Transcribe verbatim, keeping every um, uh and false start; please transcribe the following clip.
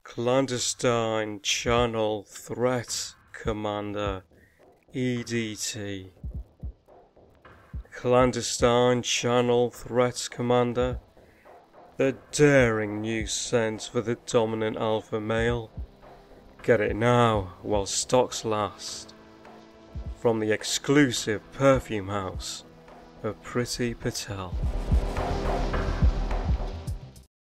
Clandestine Channel Threat Commander E D T. Clandestine Channel Threat Commander, the daring new scent for the dominant alpha male. Get it now while stocks last. From the exclusive perfume house of Pretty Patel.